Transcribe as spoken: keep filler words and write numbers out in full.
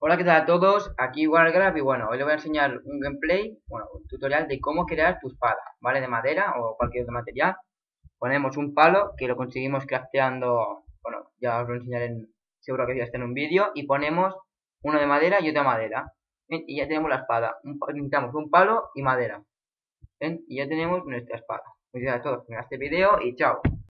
Hola, ¿qué tal a todos? Aquí Wargraph y bueno, hoy les voy a enseñar un gameplay, bueno, un tutorial de cómo crear tu espada, ¿vale? De madera o cualquier otro material. Ponemos un palo que lo conseguimos crafteando, bueno, ya os lo enseñaré, en, seguro que ya está en un vídeo, y ponemos uno de madera y otro de madera. ¿Ven? Y ya tenemos la espada. Un, necesitamos un palo y madera. ¿Ven? Y ya tenemos nuestra espada. Muchas gracias a todos por ver este vídeo y chao.